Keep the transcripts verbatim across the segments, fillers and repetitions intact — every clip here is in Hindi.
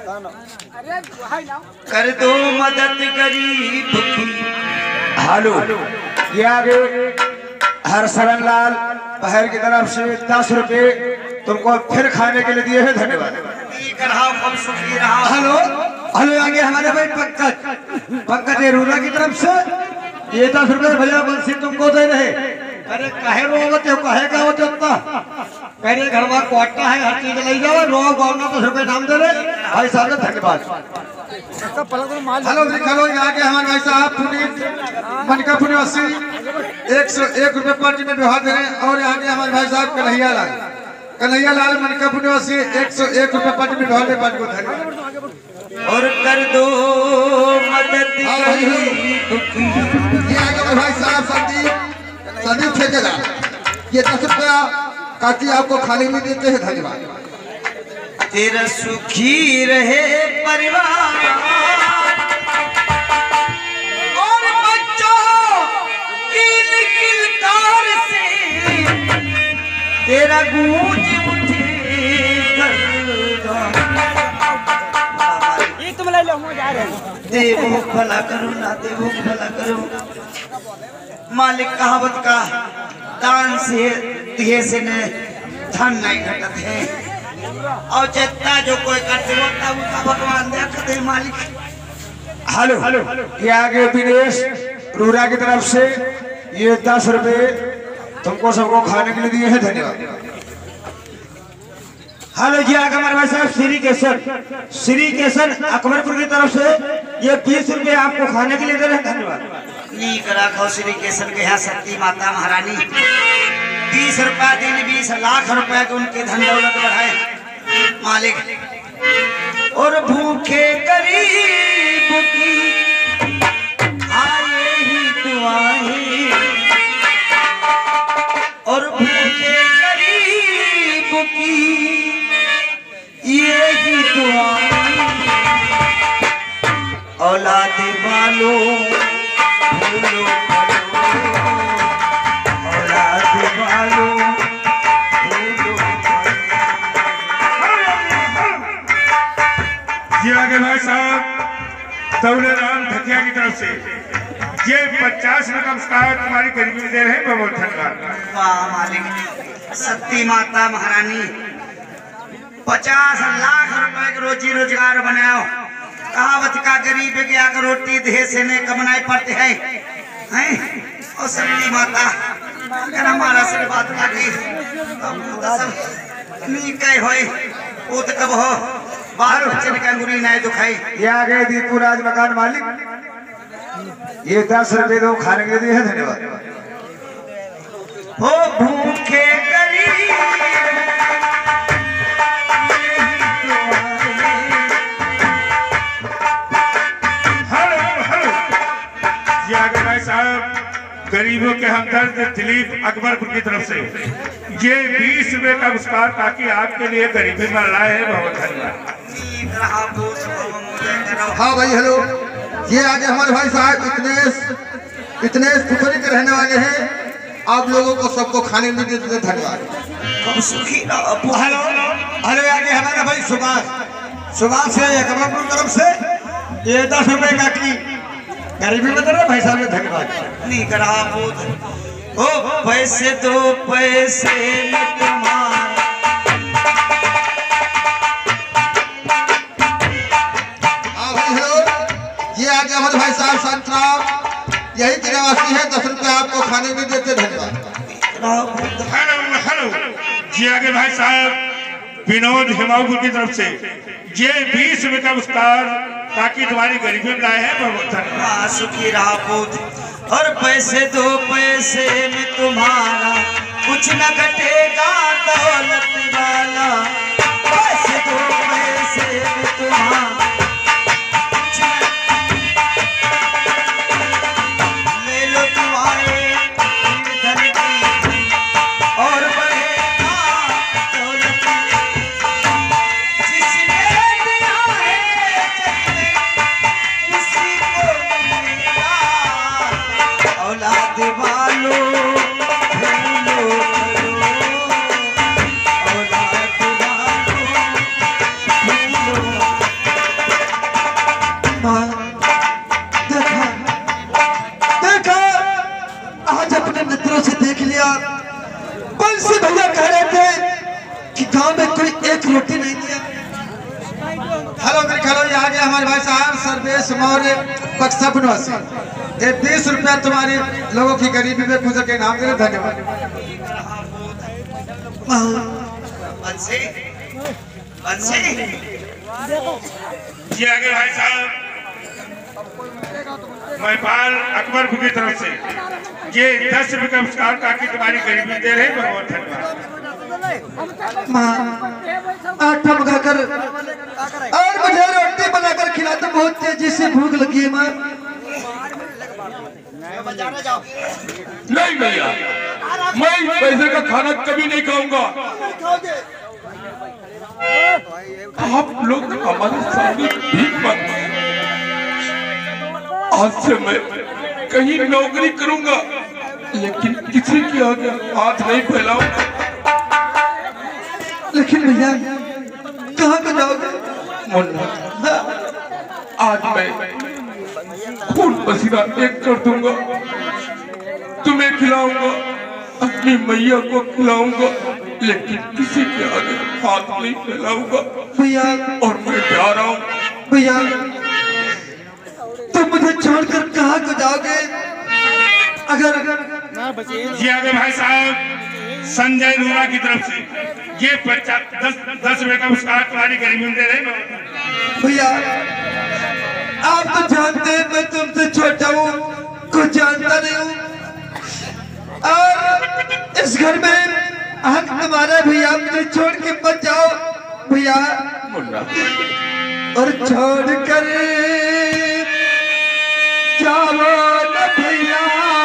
कर दो मदद गरीब की। हालो ये आगे हर सरन लाल पहर की तरफ से दस रुपए तुमको फिर खाने के लिए दिए हैं, धन्यवाद। हेलो हेलो आगे हमारे भाई पंकज पंकज रूरा की तरफ से ये दस रुपए भैया बंसी तुमको दे रहे। अरे कहे रोवत हो कहे का होते उतना पहले घर में क्वार्टर है, हर चीज ले जाओ रो गौरना दस रुपए नाम दे रहे भाई साहब, धन्यवाद। हेलो हेलो यहाँ के हमारे भाई साहब पुनीत मनका पुनिवासी एक सौ एक रुपए पार्टी में व्यवहार दे रहे हैं। और यहाँ के हमारे भाई साहब कन्हैया लाल कन्हैया लाल मनका पुनिवासी एक सौ एक रुपए पार्टी में व्यवहार दे पाँच को धन्यवाद। और कर दो मदद भाई साहब संदीप संदीप ठेकेदार ये दस रुपया काकी आपको खाने में देते हैं, धन्यवाद। तेरा सुखी रहे परिवार और बच्चों की किलकार से तेरा गूंज उठे एक तुम ले लो हम जा रहे हैं। देवो भला करो ना देवो भला करो। मालिक कहावत का दान से दिए से ने धन नहीं घटत है और जितना जो कोई करते होता उसका भगवान देखते मालिक। हेलो ये आगे विदेश रूरा की तरफ से ये दस रुपए तुमको सबको खाने के लिए दिए हैं, धन्यवाद। हेलो जी आगे हमारे भाई साहब श्री केसर श्री केसर अकबरपुर की तरफ से ये बीस रुपए आपको खाने के लिए दे रहे हैं, धन्यवाद। नीक राखो श्री केसर के यहाँ शक्ति माता महारानी बीस रुपया दिन बीस लाख रुपया के उनके धन दौलत बढ़ाए मालिक। और भूखे गरीब की आए ही दुआएं और भूखे गरीब की ये ही दुआएं औलाद वालों फूलो औलाद वालों जी आगे भाई साहब दौलतराम ठकिया की तरफ से ये पचास रकम तुम्हारी गरीबी में दे रहे हैं, बहुत धन्यवाद। वाह मालिक शक्ति माता महारानी पचास लाख रुपए के रोजी रोजगार बनाओ। कहावत का गरीब के आकर रोटी दे से ने कमनाई पड़ते हैं हैं और शक्ति माता अगर हमारा से बात लागी नहीं कहे होए वो तो कब हो बाहर बच्चे का अंगुली नहीं दुखाई। ये आगे दीपू राज मकान मालिक ये दस रुपए दो खाने के लिए दिए हैं, धन्यवाद। हो भूखे गरीब साहब गरीबों के हमदर्द दिलीप अकबरपुर की तरफ से ये बीस रुपए का पुरस्कार ताकि आपके लिए गरीबी में लाए है, बहुत धन्यवाद। हाँ भाई हेलो ये आज हमारे भाई साहब इतने इतने खुशरी के रहने वाले हैं, आप लोगों को सबको खाने में देते धन्यवाद। हेलो हेलो आगे हमारे भाई सुभाष सुभाष से अकबरपुर तरफ से ये दस रुपए का की गरीबी में दे भाई साहब, धन्यवाद। नहीं करा ओ पैसे दो पैसे में तुम्हारा हाँ भाई हेलो ये आगे हमारे भाई साहब संतराम यही के निवासी है, दस रुपए आपको खाने में देते, धन्यवाद। हेलो हेलो जी आगे भाई साहब विनोद हिमापुर की तरफ से ये बीस रुपए का पुरस्कार ताकि तुम्हारी गरीबी में लाए हैं, बहुत धन्यवाद। सुखी रहा पूत और पैसे दो पैसे में तुम्हारा कुछ न घटेगा दौलत वाला। पैसे दो पैसे में तुम्हारा कुछ ले लो तुम्हारे धन की और बढ़ेगा दौलत। जिसने दिया है उसी को मिलेगा। औलाद वालों फूलो करो, औलाद वालों फूलो किसान सर्वेश मौर्य बक्सा बनवासी, ये बीस रुपया तुम्हारे लोगों की गरीबी में गुजर के नाम दे। धन्यवाद। बंसी बंसी जी आगे भाई साहब, मैं बाल अकबर की तरफ से ये दस रुपए का पुरस्कार ताकि तुम्हारी गरीबी दे रहे, बहुत धन्यवाद। आटा मंगाकर और मुझे रोटी बनाकर खिला तो बहुत तेजी से भूख लगी है माँ। नहीं भैया, मैं पैसे का खाना कभी नहीं खाऊंगा। आप लोग हमारे सामने भीख मांगते हैं। आज से मैं कहीं नौकरी करूंगा, लेकिन किसी के आगे हाथ नहीं फैलाऊंगा। लेकिन भैया कहाँ को जाओगे? मुन्ना, आज मैं खून पसीना एक कर दूंगा, तुम्हें खिलाऊंगा, अपनी मैया को खिलाऊंगा, लेकिन किसी के आगे हाथ नहीं फैलाऊंगा। भैया और मैं जा रहा हूँ। भैया तुम मुझे छोड़कर कहाँ को जाओगे? अगर जी आगे भाई साहब, संजय नूरा की तरफ से ये पचास दस दस रुपए का पुरस्कार तुम्हारी गरीबी में दे रहे हैं। भैया आप तो जानते हैं मैं तुमसे छोटा हूँ, कुछ जानता नहीं हूँ, और इस घर में हक तुम्हारा। भैया मुझे छोड़ के मत जाओ भैया। मुन्ना, और छोड़ कर जाओ न भैया,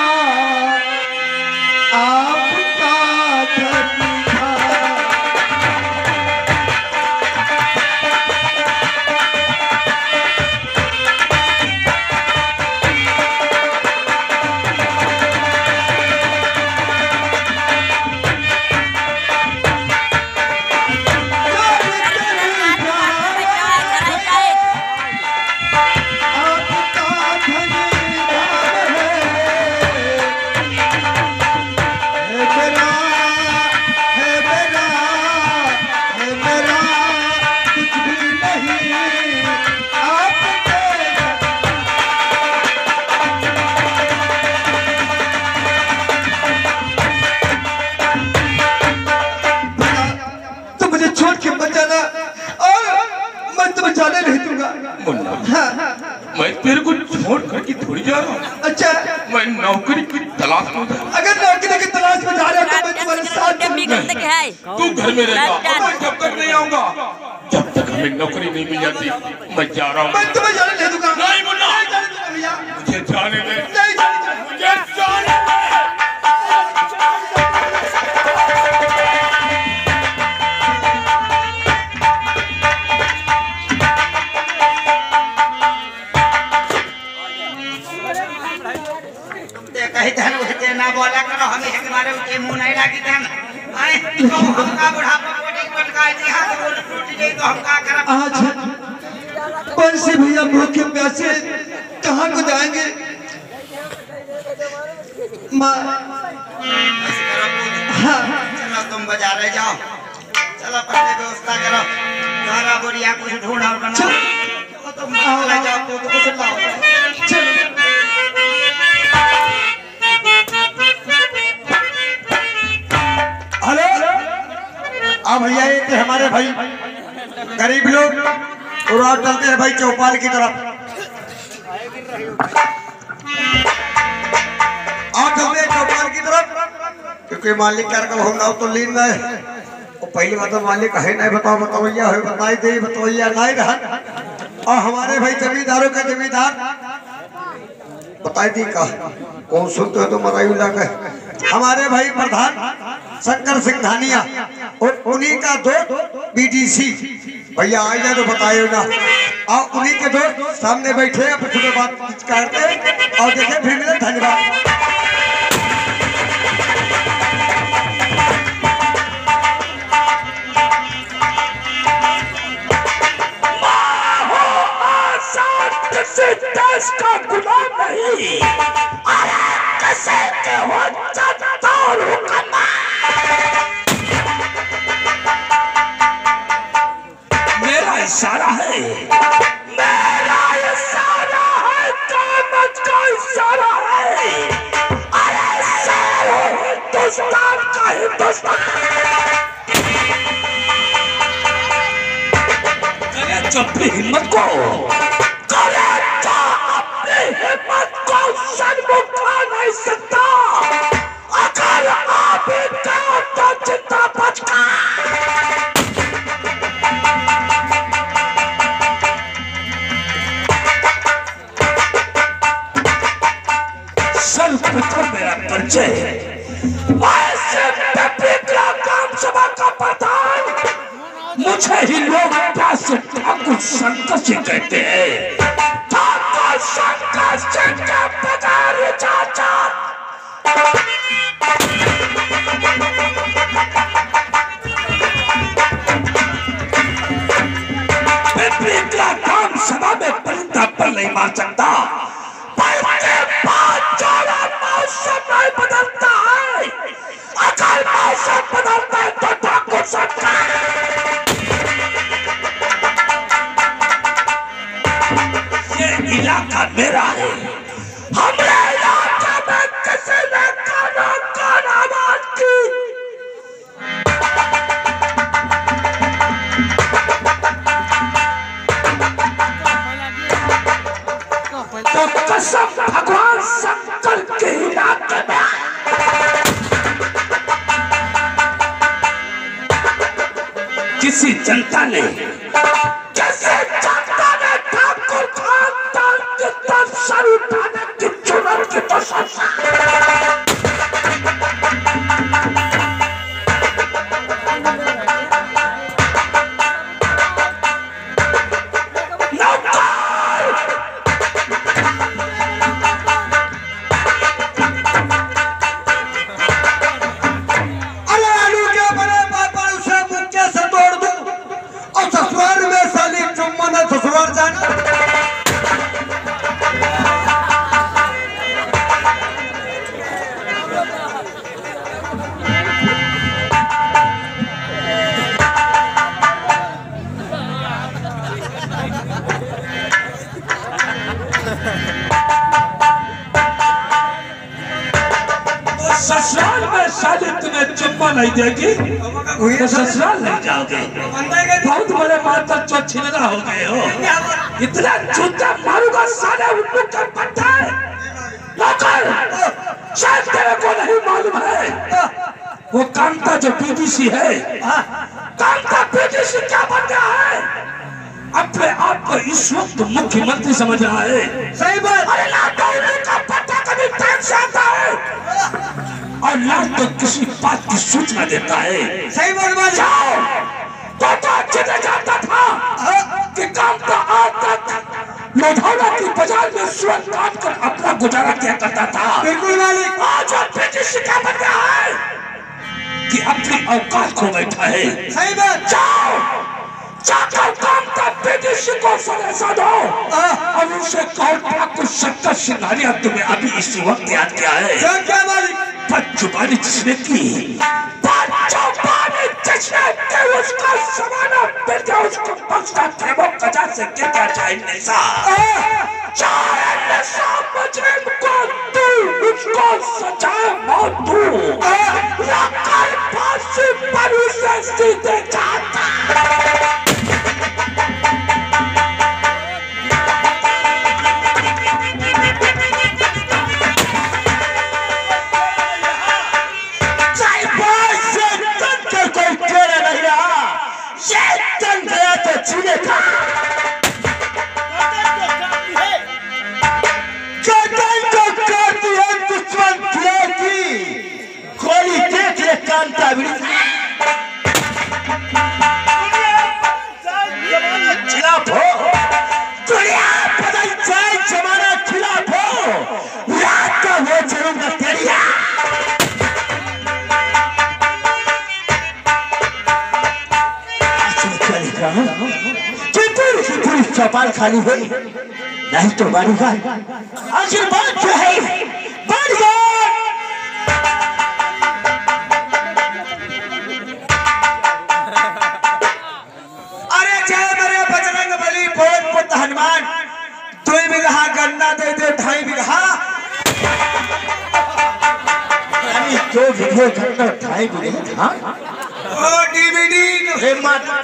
आपका धन्यवाद। मैं तेरे को छोड़ करके थोड़ी जा रहा हूँ। अच्छा, मैं नौकरी की तलाश में था। अगर नौकरी की तलाश में जा रहे हो तो मैं तुम्हारे साथ चलूंगा। तू घर में रहेगा, मैं जब तक नहीं आऊंगा, जब तक हमें नौकरी नहीं मिल जाती, मैं जा रहा हूँ। मैं तुम्हें जाने नहीं दूंगा। नहीं मुन्ना, नहीं जाने दूंगा भैया। मुझे जाने दे। नहीं जाने दूंगा। मुझे जाने दे। ना बोला करो, हमें हमारे ऊँचे मुंह नहीं लगी थे। आए तो हमका बुढ़ापा कोटी पटका दी, हाथ गोड़ टूट गई तो हम का करब? आज बंसी भैया भूखे प्यासे कहाँ को जाएंगे? माँ हाँ, चलो तुम बाजारे जाओ, चलो पहले व्यवस्था करो, गारा बोरिया कुछ ढूंढा और बना। चलो तुम बाजारे जाओ, तो कुछ लाओ। चलो अब भैया ये थे हमारे भाई गरीब लोग, और आप चलते हैं भाई चौपाल की तरफ। आप चलते हैं चौपाल की तरफ, क्योंकि मालिक कर कब हम तो लीन गए। और पहली मतलब मालिक है नहीं, बताओ बताइया है, बताई दे बताइया नहीं रहा। और हमारे भाई जमींदारों का जमींदार बताई दी का कौन सुनते हो तो मरायू लगे। हमारे भाई प्रधान शंकर सिंह धानिया और उन्हीं का दोस्त बीडीसी भैया आ जाए तो बताइए ना। और उन्हीं के दोस्त सामने बैठे हैं, छोटे बात करते और देखे फिर मिले। धन्यवाद। देश का गुलाम नहीं, कैसे के हो जाता मेरा इशारा है, मेरा हिंदुस्तान। करे जो अपनी हिम्मत को, करे जो अपनी हिम्मत को सन्मुख आ नहीं सकता। अगर आप इतना तो चिंता बचका। सर्वप्रथम मेरा परिचय ग्राम सभा का प्रधान, मुझे ही लोग प्यार से ठाकुर शंकर सिंह कहते हैं। ठाकुर शंकर सिंह का पधार चाचा। ग्राम सभा में परिंदा पर नहीं मार सकता। मौसम नहीं बदलता है। अगर मौसम बदलता है तो ठाकुर सरकार। ये इलाका मेरा है। हमारे इलाके में किसी ने काना काना आवाज की तो कसम भगवान शंकर के इलाके में किसी जनता ने किसी जनता ने ठाकुर खानदान की तरफ सर उठाने की चुनौती की तो सोचा। ससुराल में शादी तुम्हें चुप्पा नहीं देगी तो ससुराल नहीं जाओगे। बहुत बड़े माता चो छिलरा हो गए हो। इतना जूता मारूंगा सारे उल्लू का पट्टा है। नौकर शायद तेरे को नहीं मालूम है वो कांता जो पीडीसी है, कांता पीडीसी क्या बन गया है। अपने आप को इस वक्त मुख्यमंत्री समझ रहा है। सही बात। अरे लाडो उल्लू का पट्टा कभी टाइम से आता है और लाल तो किसी बात की सूचना देता है। सही बात। जाओ तो तो अच्छे से जानता था कि काम का आज तक लोधाना की बाजार में सुरत काट कर अपना गुजारा किया करता था। बिल्कुल मालिक। आज और पीडीसी का बन गया है कि अपनी औकात खो बैठा है। सही बात। जाओ जाकर काम का पीडीसी को सजा दो और उनसे कहो ठाकुर शंकर सिंघानिया तुम्हें अभी इसी वक्त याद किया है। क्या मालिक? बदजुबानी जिसने की, बदजुबानी जिसने की उसका समाना मिल गया। उसको बख्शा प्रेमों कजा से क्या क्या चाहिए नशा। चाहे नशा मुजरिम को तू उसको सजाए मौत तू रखकर फांसी पर उसे सीधे जाता। चीने था दुश्मन गोली देख ले कांता खिलाफ हो दुनिया बदल जाए जमाना खिलाफ हो रात का वो जरूंगा तेरिया। चौपाल खाली है नहीं तो बारीगार आशीर्वाद जो है बारीगार। अरे जय मेरे बजरंग बली बहुत पुत्र हनुमान। दो बीघा गन्ना दे दे ढाई बीघा जो वीडियो करना ढाई मिनट हाँ ओ डीवीडी हे माता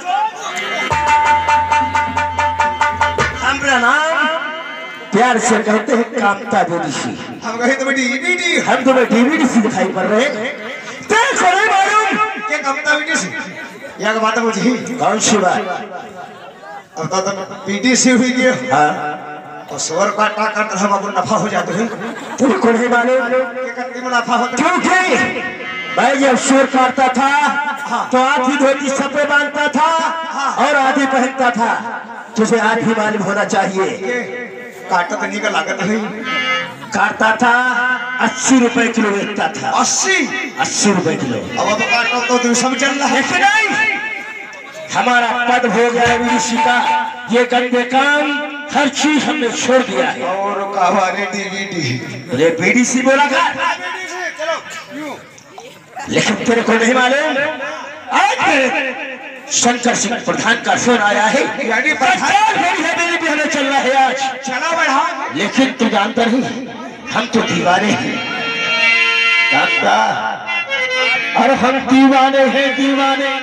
हमारा नाम प्यार से कहते हैं कामता डीवीडी। हम कहे तो डीवीडी हम तुम्हें डीवीडी से दिखाई पड़ रहे हैं देखो नहीं मालूम क्या कामता डीवीडी या बात बुझी कौन सी बात अब तो तो पीटीसी हुई गया हाँ और स्वर काटा कर हम अपन नफा हो जाते हैं तुमको नहीं मालूम क्या करते मुनाफा होता क्योंकि मैं जब सुर काटता था तो आधी धोती सपे बांधता था और आधी पहनता था तुझे आज भी मालूम होना चाहिए काटा तो नहीं का लागत है काटता था अस्सी रुपए किलो बेचता था अस्सी अस्सी रुपए किलो अब तो काटा तो तुम सब चल रहा है लेकिन नहीं हमारा पद हो गया ऋषि का ये गंदे काम हर चीज हमने छोड़ दिया है और कहानी डीवीडी अरे बीडीसी बोला था चलो लेकिन तेरे को नहीं मालूम आज तेरे शंकर सिंह प्रधान का फोन आया है यानी प्रधान मेरी हवेली पे हमें चल रहा है आज चला बढ़ा लेकिन तू जानता नहीं हम तो दीवाने हैं काका और हम दीवाने हैं दीवाने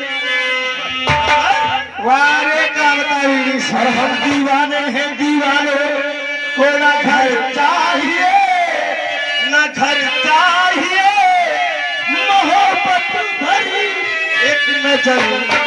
वारे का बताइए और हम दीवाने हैं दीवाने को ना घर चाहिए ना घर चाहिए मोहब्बत भरी एक नजर